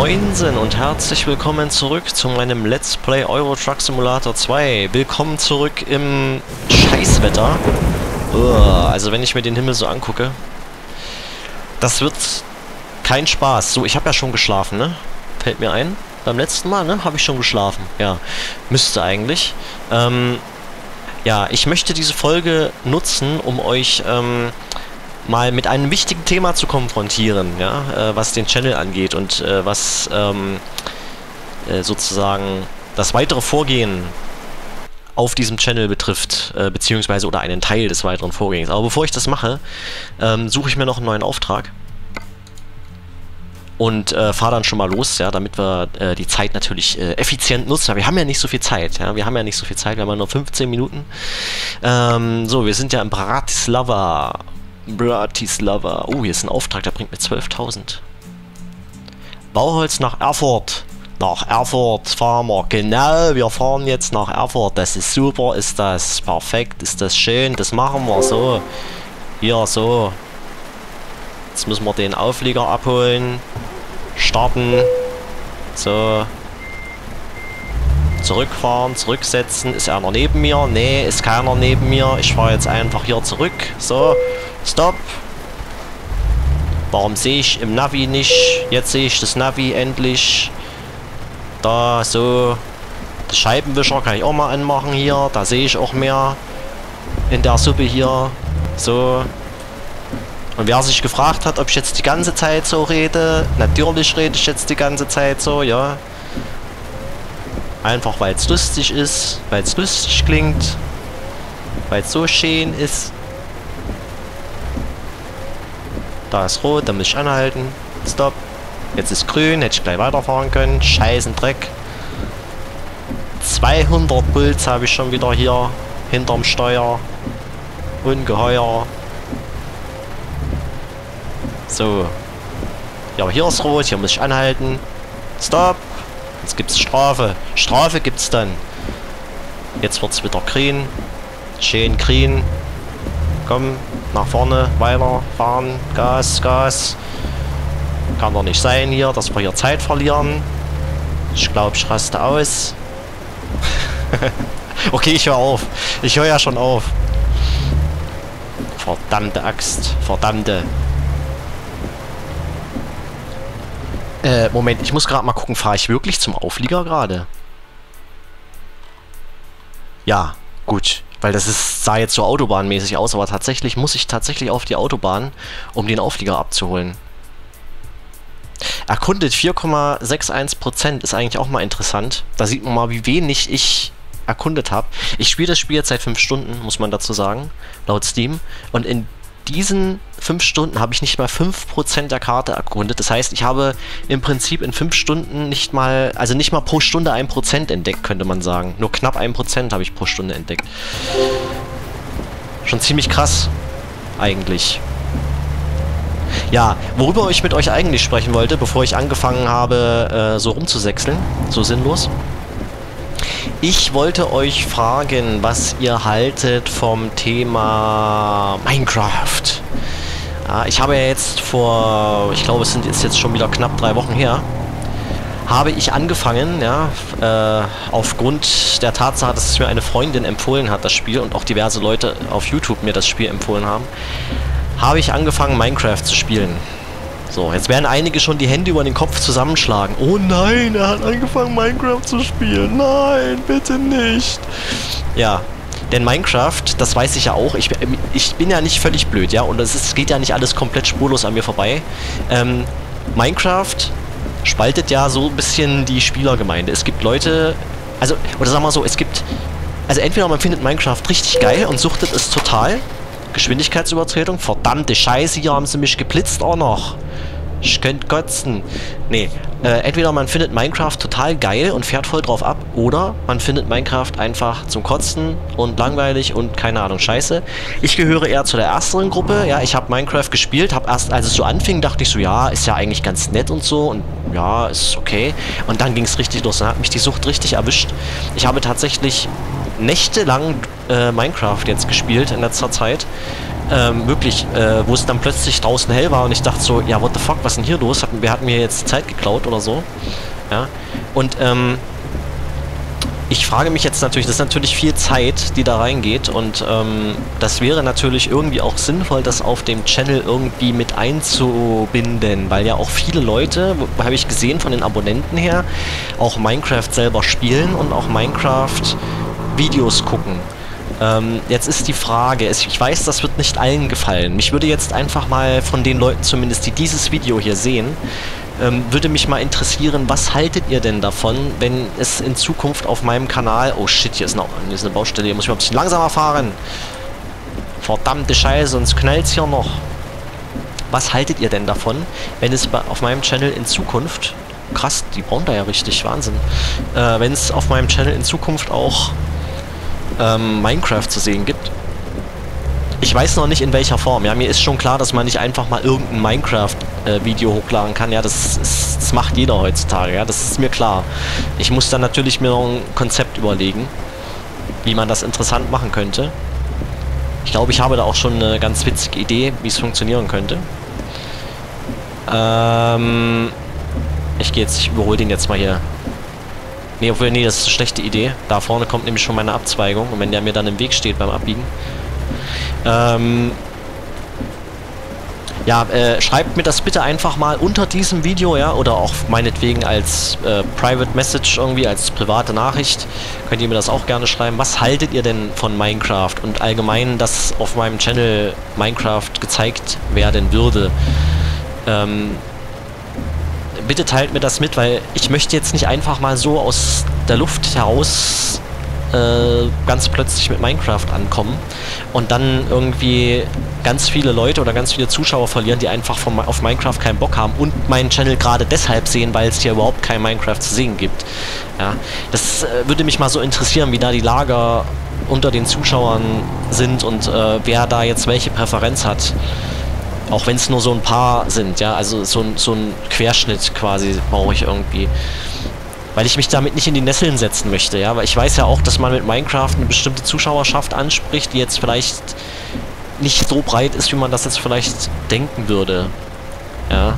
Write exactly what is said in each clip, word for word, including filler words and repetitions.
Moinsen und herzlich willkommen zurück zu meinem Let's Play Euro Truck Simulator zwei. Willkommen zurück im Scheißwetter. Uah, also wenn ich mir den Himmel so angucke, das wird kein Spaß. So, ich habe ja schon geschlafen, ne? Fällt mir ein. Beim letzten Mal, ne? Habe ich schon geschlafen. Ja, müsste eigentlich. Ähm, ja, ich möchte diese Folge nutzen, um euch, ähm, mal mit einem wichtigen Thema zu konfrontieren, ja, äh, was den Channel angeht und äh, was ähm, äh, sozusagen das weitere Vorgehen auf diesem Channel betrifft, äh, beziehungsweise oder einen Teil des weiteren Vorgehens. Aber bevor ich das mache, ähm, suche ich mir noch einen neuen Auftrag und äh, fahre dann schon mal los, ja, damit wir äh, die Zeit natürlich äh, effizient nutzen. Aber wir haben ja nicht so viel Zeit, ja, wir haben ja nicht so viel Zeit, wir haben ja nur fünfzehn Minuten. Ähm, so, wir sind ja in Bratislava. Bratislava. Oh, hier ist ein Auftrag, der bringt mir zwölftausend. Bauholz nach Erfurt. Nach Erfurt fahren wir. Genau, wir fahren jetzt nach Erfurt. Das ist super, ist das perfekt, ist das schön. Das machen wir so. Hier, so. Jetzt müssen wir den Auflieger abholen. Starten. So. Zurückfahren, zurücksetzen. Ist einer neben mir? Nee, ist keiner neben mir. Ich fahre jetzt einfach hier zurück. So. Stopp. Warum sehe ich im Navi nicht? Jetzt sehe ich das Navi endlich. Da, so. Das Scheibenwischer kann ich auch mal anmachen hier. Da sehe ich auch mehr in der Suppe hier. So. Und wer sich gefragt hat, ob ich jetzt die ganze Zeit so rede, natürlich rede ich jetzt die ganze Zeit so, ja. Einfach weil es lustig ist, weil es lustig klingt, weil es so schön ist. Da ist rot, da muss ich anhalten. Stopp. Jetzt ist grün, hätte ich gleich weiterfahren können. Scheißen Dreck. zweihundert Puls habe ich schon wieder hier hinterm Steuer. Ungeheuer. So. Ja, hier ist rot, hier muss ich anhalten. Stopp. Jetzt gibt's Strafe. Strafe gibt's dann. Jetzt wird's wieder grün. Schön grün. Komm, nach vorne, weiter, fahren, Gas, Gas. Kann doch nicht sein hier, dass wir hier Zeit verlieren. Ich glaube, ich raste aus. Okay, ich höre auf. Ich höre ja schon auf. Verdammte Axt. Verdammte. Äh, Moment, ich muss gerade mal gucken, fahre ich wirklich zum Auflieger gerade? Ja, gut. Weil das ist, sah jetzt so autobahnmäßig aus, aber tatsächlich muss ich tatsächlich auf die Autobahn, um den Auflieger abzuholen. Erkundet vier Komma einundsechzig Prozent ist eigentlich auch mal interessant. Da sieht man mal, wie wenig ich erkundet habe. Ich spiele das Spiel jetzt seit fünf Stunden, muss man dazu sagen, laut Steam. Und in diesen fünf Stunden habe ich nicht mal fünf Prozent der Karte erkundet. Das heißt, ich habe im Prinzip in fünf Stunden nicht mal, also nicht mal pro Stunde ein Prozent entdeckt, könnte man sagen. Nur knapp ein Prozent habe ich pro Stunde entdeckt. Schon ziemlich krass, eigentlich. Ja, worüber ich mit euch eigentlich sprechen wollte, bevor ich angefangen habe, äh, so rumzusechseln, so sinnlos. Ich wollte euch fragen, was ihr haltet vom Thema Minecraft. Ja, ich habe ja jetzt vor, ich glaube, es sind ist jetzt schon wieder knapp drei Wochen her, habe ich angefangen, ja, äh, aufgrund der Tatsache, dass es mir eine Freundin empfohlen hat, das Spiel, und auch diverse Leute auf YouTube mir das Spiel empfohlen haben, habe ich angefangen, Minecraft zu spielen. So, jetzt werden einige schon die Hände über den Kopf zusammenschlagen. Oh nein, er hat angefangen, Minecraft zu spielen. Nein, bitte nicht. Ja, denn Minecraft, das weiß ich ja auch, ich, ich bin ja nicht völlig blöd, ja, und es ist, geht ja nicht alles komplett spurlos an mir vorbei. Ähm, Minecraft spaltet ja so ein bisschen die Spielergemeinde. Es gibt Leute, also, oder sagen wir so, es gibt, also entweder man findet Minecraft richtig geil und suchtet es total. Geschwindigkeitsübertretung, verdammte Scheiße, hier haben sie mich geblitzt auch noch. Ich könnte kotzen. Nee, äh, entweder man findet Minecraft total geil und fährt voll drauf ab, oder man findet Minecraft einfach zum Kotzen und langweilig und keine Ahnung, scheiße. Ich gehöre eher zu der ersteren Gruppe, ja, ich habe Minecraft gespielt, habe erst, als es so anfing, dachte ich so, ja, ist ja eigentlich ganz nett und so und ja, ist okay. Und dann ging es richtig los, dann hat mich die Sucht richtig erwischt. Ich habe tatsächlich nächtelang äh, Minecraft jetzt gespielt in letzter Zeit. Ähm, wirklich, äh, wo es dann plötzlich draußen hell war und ich dachte so, ja, what the fuck, was ist denn hier los? Hat, wer hat mir jetzt Zeit geklaut oder so? Ja, und, ähm, ich frage mich jetzt natürlich, das ist natürlich viel Zeit, die da reingeht und ähm, das wäre natürlich irgendwie auch sinnvoll, das auf dem Channel irgendwie mit einzubinden, weil ja auch viele Leute, habe ich gesehen von den Abonnenten her, auch Minecraft selber spielen und auch Minecraft Videos gucken. Ähm, jetzt ist die Frage, ich weiß, das wird nicht allen gefallen. Mich würde jetzt einfach mal von den Leuten zumindest, die dieses Video hier sehen, ähm, würde mich mal interessieren, was haltet ihr denn davon, wenn es in Zukunft auf meinem Kanal... Oh shit, hier ist, noch, hier ist eine Baustelle, hier muss ich mal ein bisschen langsamer fahren. Verdammte Scheiße, sonst knallt's hier noch. Was haltet ihr denn davon, wenn es auf meinem Channel in Zukunft... Krass, die bauen da ja richtig, Wahnsinn. Äh, wenn es auf meinem Channel in Zukunft auch ähm, Minecraft zu sehen gibt. Ich weiß noch nicht in welcher Form. Ja, mir ist schon klar, dass man nicht einfach mal irgendein Minecraft-Video äh, hochladen kann. Ja, das, ist, das macht jeder heutzutage. Ja, das ist mir klar. Ich muss dann natürlich mir noch ein Konzept überlegen, wie man das interessant machen könnte. Ich glaube, ich habe da auch schon eine ganz witzige Idee, wie es funktionieren könnte. Ähm, ich gehe jetzt, ich überhole den jetzt mal hier. Nee, obwohl, nee, das ist eine schlechte Idee. Da vorne kommt nämlich schon meine Abzweigung und wenn der mir dann im Weg steht beim Abbiegen. Ähm, ja, äh, schreibt mir das bitte einfach mal unter diesem Video, ja, oder auch meinetwegen als äh, Private Message irgendwie, als private Nachricht. Könnt ihr mir das auch gerne schreiben. Was haltet ihr denn von Minecraft und allgemein, dass auf meinem Channel Minecraft gezeigt werden würde? Ähm, bitte teilt mir das mit, weil ich möchte jetzt nicht einfach mal so aus der Luft heraus äh, ganz plötzlich mit Minecraft ankommen und dann irgendwie ganz viele Leute oder ganz viele Zuschauer verlieren, die einfach von, auf Minecraft keinen Bock haben und meinen Channel gerade deshalb sehen, weil es hier überhaupt kein Minecraft zu sehen gibt. Ja, das äh, würde mich mal so interessieren, wie da die Lager unter den Zuschauern sind und äh, wer da jetzt welche Präferenz hat. Auch wenn es nur so ein paar sind, ja, also so, so ein Querschnitt quasi brauche ich irgendwie. Weil ich mich damit nicht in die Nesseln setzen möchte, ja, weil ich weiß ja auch, dass man mit Minecraft eine bestimmte Zuschauerschaft anspricht, die jetzt vielleicht nicht so breit ist, wie man das jetzt vielleicht denken würde, ja.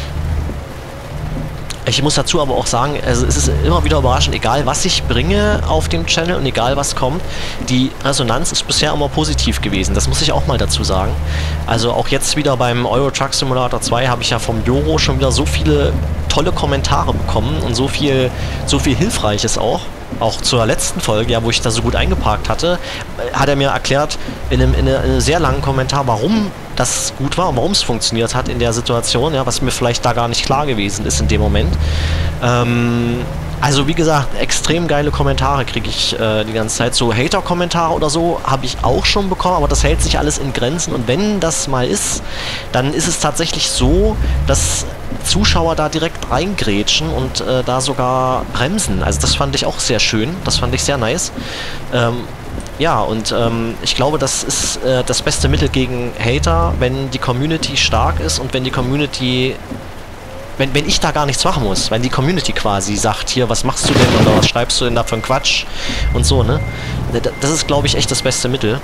Ich muss dazu aber auch sagen, also es ist immer wieder überraschend, egal was ich bringe auf dem Channel und egal was kommt, die Resonanz ist bisher immer positiv gewesen. Das muss ich auch mal dazu sagen. Also auch jetzt wieder beim Euro Truck Simulator zwei habe ich ja vom Joro schon wieder so viele tolle Kommentare bekommen und so viel, so viel Hilfreiches auch. Auch zur letzten Folge, ja, wo ich da so gut eingeparkt hatte, hat er mir erklärt in einem, in einem sehr langen Kommentar, warum das gut war und warum es funktioniert hat in der Situation, ja, was mir vielleicht da gar nicht klar gewesen ist in dem Moment. Ähm, also wie gesagt, extrem geile Kommentare kriege ich äh, die ganze Zeit. So Hater-Kommentare oder so habe ich auch schon bekommen, aber das hält sich alles in Grenzen und wenn das mal ist, dann ist es tatsächlich so, dass Zuschauer da direkt reingrätschen und äh, da sogar bremsen. Also das fand ich auch sehr schön, das fand ich sehr nice. Ähm, ja, und ähm, ich glaube, das ist äh, das beste Mittel gegen Hater, wenn die Community stark ist und wenn die Community, wenn, wenn ich da gar nichts machen muss, wenn die Community quasi sagt, hier, was machst du denn oder was schreibst du denn da für einen Quatsch und so, ne? Das ist, glaube ich, echt das beste Mittel.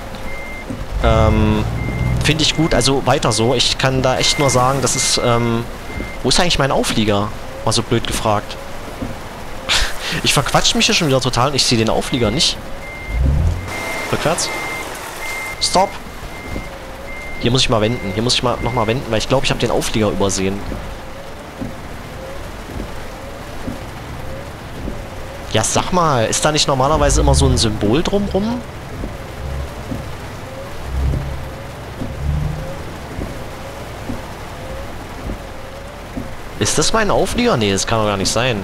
Ähm, finde ich gut, also weiter so. Ich kann da echt nur sagen, das ist, ähm, wo ist eigentlich mein Auflieger? Mal so blöd gefragt. Ich verquatsch mich hier schon wieder total und ich sehe den Auflieger nicht. Rückwärts. Stop. Hier muss ich mal wenden. Hier muss ich mal nochmal wenden, weil ich glaube, ich habe den Auflieger übersehen. Ja, sag mal, ist da nicht normalerweise immer so ein Symbol drumrum? Ist das mein Auflieger? Nee, das kann doch gar nicht sein.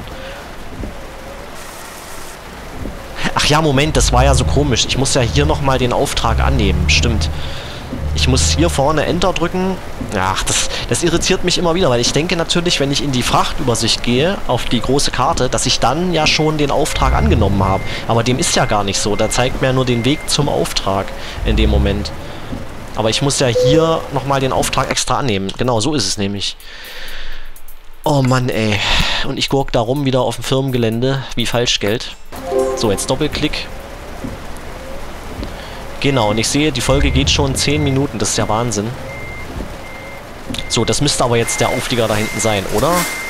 Ach ja, Moment, das war ja so komisch. Ich muss ja hier nochmal den Auftrag annehmen. Stimmt. Ich muss hier vorne Enter drücken. Ach, das, das irritiert mich immer wieder, weil ich denke natürlich, wenn ich in die Frachtübersicht gehe, auf die große Karte, dass ich dann ja schon den Auftrag angenommen habe. Aber dem ist ja gar nicht so. Da zeigt mir nur den Weg zum Auftrag in dem Moment. Aber ich muss ja hier nochmal den Auftrag extra annehmen. Genau, so ist es nämlich. Oh Mann, ey. Und ich gurk da rum wieder auf dem Firmengelände wie Falschgeld. So, jetzt Doppelklick. Genau, und ich sehe, die Folge geht schon zehn Minuten. Das ist ja Wahnsinn. So, das müsste aber jetzt der Auflieger da hinten sein, oder?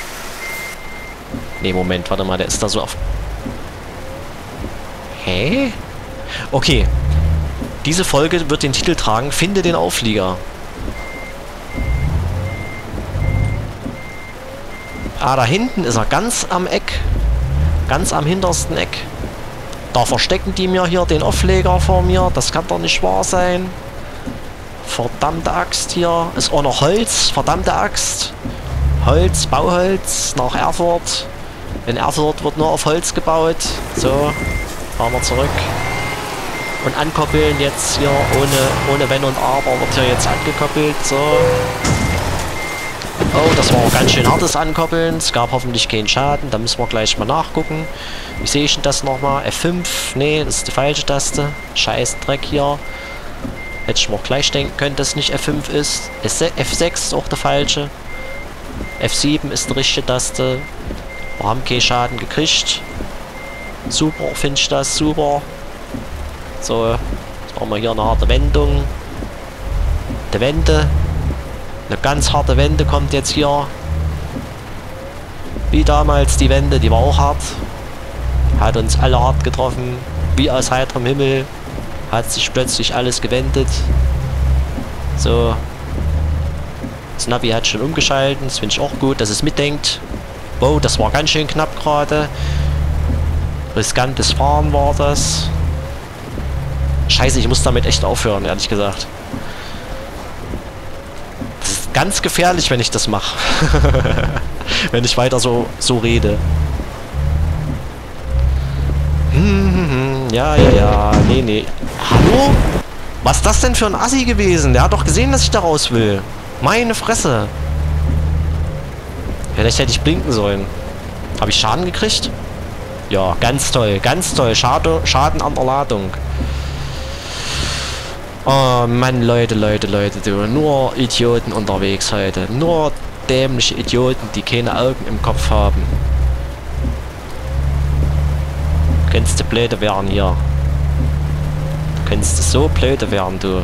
Nee, Moment, warte mal, der ist da so auf... Hä? Okay. Diese Folge wird den Titel tragen, finde den Auflieger. Ah, da hinten ist er, ganz am Eck. Ganz am hintersten Eck. Da verstecken die mir hier den Aufleger vor mir. Das kann doch nicht wahr sein. Verdammte Axt hier. Ist auch noch Holz. Verdammte Axt. Holz, Bauholz nach Erfurt. In Erfurt wird nur auf Holz gebaut. So, fahren wir zurück. Und ankoppeln jetzt hier ohne, ohne Wenn und Aber wird hier jetzt angekoppelt. So. Oh, das war auch ganz schön hartes Ankoppeln. Es gab hoffentlich keinen Schaden. Da müssen wir gleich mal nachgucken. Wie sehe ich denn das nochmal? F fünf? Nee, das ist die falsche Taste. Scheiß Dreck hier. Hätte ich mir auch gleich denken können, dass es nicht F fünf ist. F sechs ist auch der falsche. F sieben ist die richtige Taste. Wir haben keinen Schaden gekriegt. Super, finde ich das. Super. So, jetzt machen wir hier eine harte Wendung. Die Wende. Eine ganz harte Wende kommt jetzt hier. Wie damals die Wende, die war auch hart. Hat uns alle hart getroffen. Wie aus heiterem Himmel. Hat sich plötzlich alles gewendet. So. Das Navi hat schon umgeschalten. Das finde ich auch gut, dass es mitdenkt. Wow, das war ganz schön knapp gerade. Riskantes Fahren war das. Scheiße, ich muss damit echt aufhören, ehrlich gesagt. Das ist ganz gefährlich, wenn ich das mache. Wenn ich weiter so, so rede. Hm, ja, ja, ja. Nee, nee. Hallo? Was ist das denn für ein Assi gewesen? Der hat doch gesehen, dass ich da raus will. Meine Fresse. Vielleicht hätte ich blinken sollen. Habe ich Schaden gekriegt? Ja, ganz toll. Ganz toll. Schade, Schaden an der Ladung. Oh Mann, Leute, Leute, Leute. Du. Nur Idioten unterwegs heute. Nur dämliche Idioten, die keine Augen im Kopf haben. Könntest du blöde werden hier. Könntest du so blöde werden, du.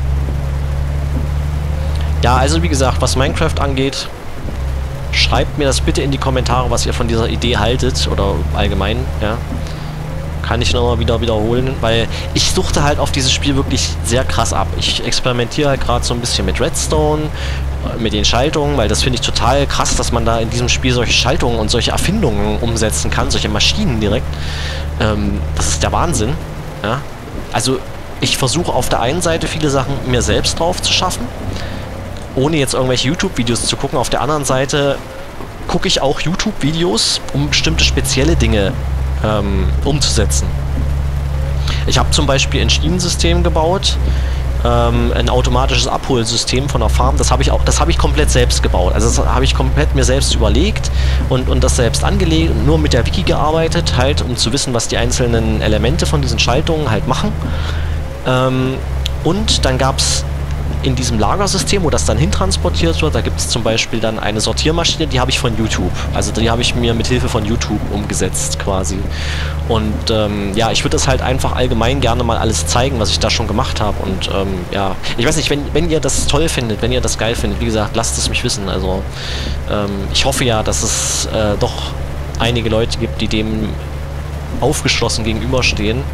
Ja, also wie gesagt, was Minecraft angeht, schreibt mir das bitte in die Kommentare, was ihr von dieser Idee haltet. Oder allgemein, ja. Kann ich nochmal wieder wiederholen, weil ich suchte halt auf dieses Spiel wirklich sehr krass ab. Ich experimentiere halt gerade so ein bisschen mit Redstone, mit den Schaltungen, weil das finde ich total krass, dass man da in diesem Spiel solche Schaltungen und solche Erfindungen umsetzen kann, solche Maschinen direkt. Ähm, das ist der Wahnsinn, ja. Also ich versuche auf der einen Seite viele Sachen mir selbst drauf zu schaffen, ohne jetzt irgendwelche YouTube-Videos zu gucken. Auf der anderen Seite gucke ich auch YouTube-Videos, um bestimmte spezielle Dinge ähm, umzusetzen. Ich habe zum Beispiel ein Schienensystem gebaut, ähm, ein automatisches Abholsystem von der Farm. Das habe ich auch, das habe ich komplett selbst gebaut. Also das habe ich komplett mir selbst überlegt und, und das selbst angelegt und nur mit der Wiki gearbeitet, halt, um zu wissen, was die einzelnen Elemente von diesen Schaltungen halt machen. Ähm, und dann gab es in diesem Lagersystem, wo das dann hintransportiert wird, da gibt es zum Beispiel dann eine Sortiermaschine, die habe ich von YouTube. Also die habe ich mir mit Hilfe von YouTube umgesetzt quasi. Und ähm, ja, ich würde das halt einfach allgemein gerne mal alles zeigen, was ich da schon gemacht habe. Und ähm, ja, ich weiß nicht, wenn, wenn ihr das toll findet, wenn ihr das geil findet, wie gesagt, lasst es mich wissen. Also ähm, ich hoffe ja, dass es äh, doch einige Leute gibt, die dem aufgeschlossen gegenüberstehen.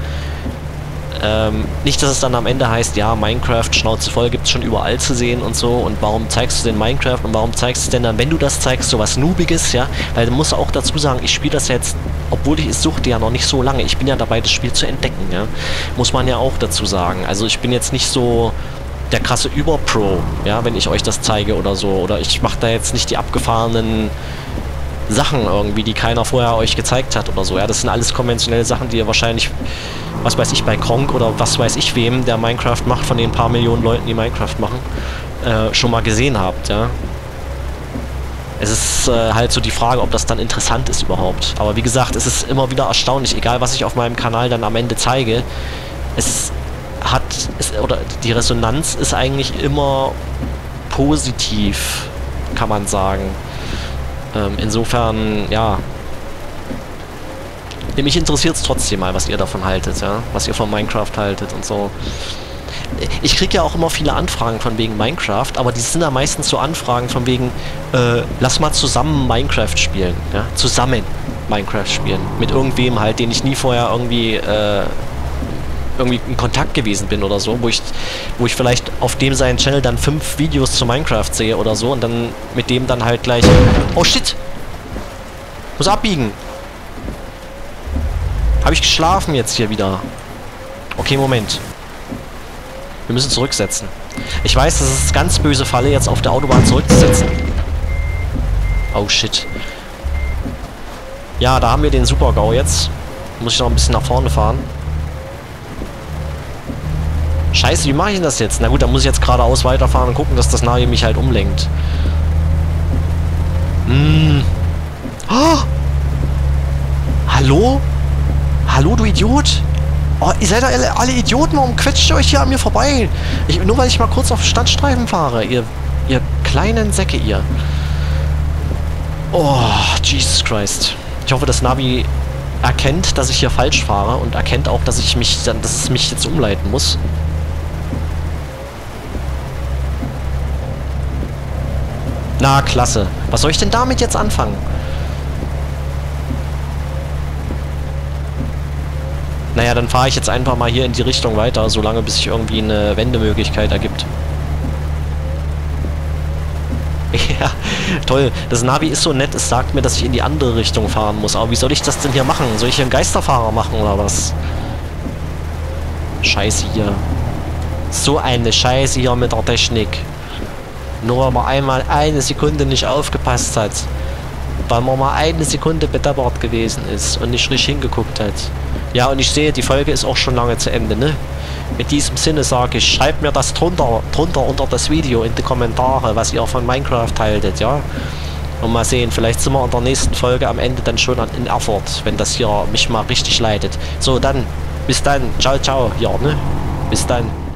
Ähm, nicht, dass es dann am Ende heißt, ja, Minecraft, Schnauze voll, gibt es schon überall zu sehen und so, und warum zeigst du denn Minecraft und warum zeigst du es denn dann, wenn du das zeigst, so was Noobiges, ja, weil du musst auch dazu sagen, ich spiele das jetzt, obwohl ich es suchte, ja noch nicht so lange, ich bin ja dabei, das Spiel zu entdecken, ja, muss man ja auch dazu sagen, also ich bin jetzt nicht so der krasse Überpro, ja, wenn ich euch das zeige oder so, oder ich mache da jetzt nicht die abgefahrenen Sachen irgendwie, die keiner vorher euch gezeigt hat oder so, ja, das sind alles konventionelle Sachen, die ihr wahrscheinlich, was weiß ich, bei Kronk oder was weiß ich wem, der Minecraft macht, von den paar Millionen Leuten, die Minecraft machen, äh, schon mal gesehen habt, ja. Es ist äh, halt so die Frage, ob das dann interessant ist überhaupt. Aber wie gesagt, es ist immer wieder erstaunlich, egal was ich auf meinem Kanal dann am Ende zeige, es hat, es, oder die Resonanz ist eigentlich immer positiv, kann man sagen. Ähm, insofern, ja, mich interessiert es trotzdem mal, was ihr davon haltet, ja, was ihr von Minecraft haltet und so. Ich kriege ja auch immer viele Anfragen von wegen Minecraft, aber die sind ja meistens so Anfragen von wegen, äh, lass mal zusammen Minecraft spielen. Ja? Zusammen Minecraft spielen. Mit irgendwem halt, den ich nie vorher irgendwie, äh, irgendwie in Kontakt gewesen bin oder so, wo ich, wo ich vielleicht auf dem seinen Channel dann fünf Videos zu Minecraft sehe oder so und dann mit dem dann halt gleich... Oh shit! Muss abbiegen! Habe ich geschlafen jetzt hier wieder? Okay, Moment. Wir müssen zurücksetzen. Ich weiß, das ist ganz böse Falle, jetzt auf der Autobahn zurückzusetzen. Oh shit. Ja, da haben wir den Super-GAU jetzt. Muss ich noch ein bisschen nach vorne fahren. Scheiße, wie mache ich denn das jetzt? Na gut, dann muss ich jetzt geradeaus weiterfahren und gucken, dass das Navi mich halt umlenkt. Hm. Oh! Hallo? Hallo, du Idiot? Oh, ihr seid doch alle, alle Idioten, warum quetscht ihr euch hier an mir vorbei? Ich, nur weil ich mal kurz auf Standstreifen fahre, ihr, ihr kleinen Säcke, ihr. Oh, Jesus Christ. Ich hoffe, das Navi erkennt, dass ich hier falsch fahre und erkennt auch, dass ich mich, dass es mich jetzt umleiten muss. Na, klasse. Was soll ich denn damit jetzt anfangen? Naja, dann fahre ich jetzt einfach mal hier in die Richtung weiter, solange bis sich irgendwie eine Wendemöglichkeit ergibt. Ja, toll. Das Navi ist so nett, es sagt mir, dass ich in die andere Richtung fahren muss. Aber wie soll ich das denn hier machen? Soll ich hier einen Geisterfahrer machen oder was? Scheiße hier. So eine Scheiße hier mit der Technik. Nur weil man einmal eine Sekunde nicht aufgepasst hat. Weil man mal eine Sekunde bedeppert gewesen ist und nicht richtig hingeguckt hat. Ja, und ich sehe, die Folge ist auch schon lange zu Ende, ne? In diesem Sinne sage ich, schreibt mir das drunter, drunter unter das Video in die Kommentare, was ihr von Minecraft haltet, ja? Und mal sehen, vielleicht sind wir in der nächsten Folge am Ende dann schon in Erfurt, wenn das hier mich mal richtig leitet. So, dann, bis dann, ciao, ciao, ja, ne? Bis dann.